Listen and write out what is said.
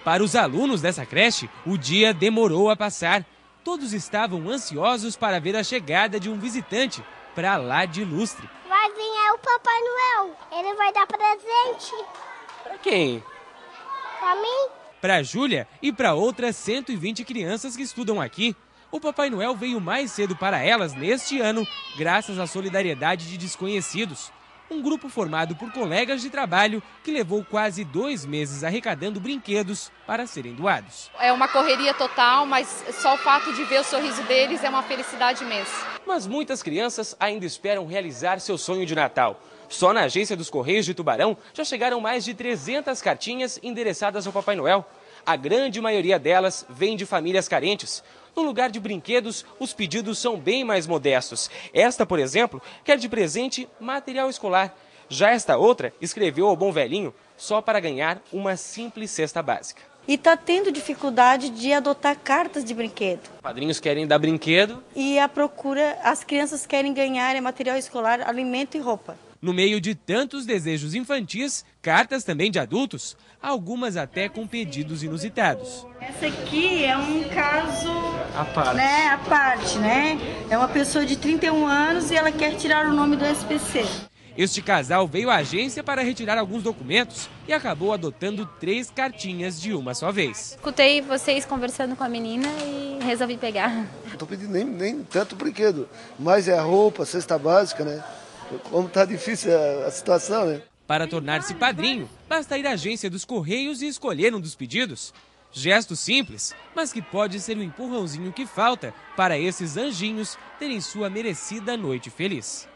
Para os alunos dessa creche, o dia demorou a passar. Todos estavam ansiosos para ver a chegada de um visitante para lá de ilustre. Vai vir o Papai Noel. Ele vai dar presente. Para quem? Para mim. Para Júlia e para outras 120 crianças que estudam aqui. O Papai Noel veio mais cedo para elas neste ano, graças à solidariedade de desconhecidos. Um grupo formado por colegas de trabalho que levou quase 2 meses arrecadando brinquedos para serem doados. É uma correria total, mas só o fato de ver o sorriso deles é uma felicidade imensa. Mas muitas crianças ainda esperam realizar seu sonho de Natal. Só na agência dos Correios de Tubarão já chegaram mais de 300 cartinhas endereçadas ao Papai Noel. A grande maioria delas vem de famílias carentes. No lugar de brinquedos, os pedidos são bem mais modestos. Esta, por exemplo, quer de presente material escolar. Já esta outra escreveu ao Bom Velhinho só para ganhar uma simples cesta básica. E está tendo dificuldade de adotar cartas de brinquedo. Padrinhos querem dar brinquedo. E a procura, as crianças querem ganhar material escolar, alimento e roupa. No meio de tantos desejos infantis, cartas também de adultos, algumas até com pedidos inusitados. Essa aqui é um caso à parte, né? É uma pessoa de 31 anos e ela quer tirar o nome do SPC. Este casal veio à agência para retirar alguns documentos e acabou adotando 3 cartinhas de uma só vez. Escutei vocês conversando com a menina e resolvi pegar. Não estou pedindo nem tanto brinquedo, mas é a roupa, a cesta básica, né? Como está difícil a situação, né? Para tornar-se padrinho, basta ir à agência dos Correios e escolher um dos pedidos. Gesto simples, mas que pode ser o empurrãozinho que falta para esses anjinhos terem sua merecida noite feliz.